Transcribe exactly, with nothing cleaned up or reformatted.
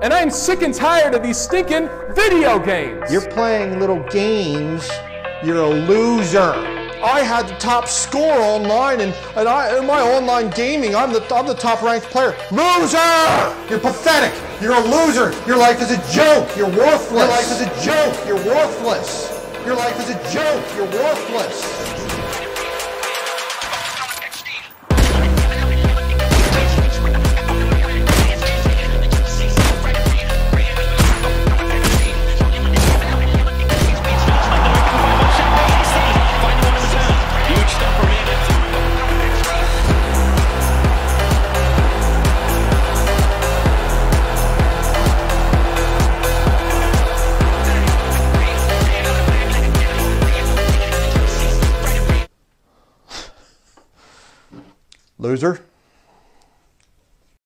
and I'm sick and tired of these stinking video games. You're playing little games, you're a loser. I had the top score online, and, and I, in my online gaming, I'm the, I'm the top ranked player. Loser! You're pathetic. You're a loser. Your life is a joke. You're worthless. Your life is a joke. You're worthless. Your life is a joke. You're worthless. Loser.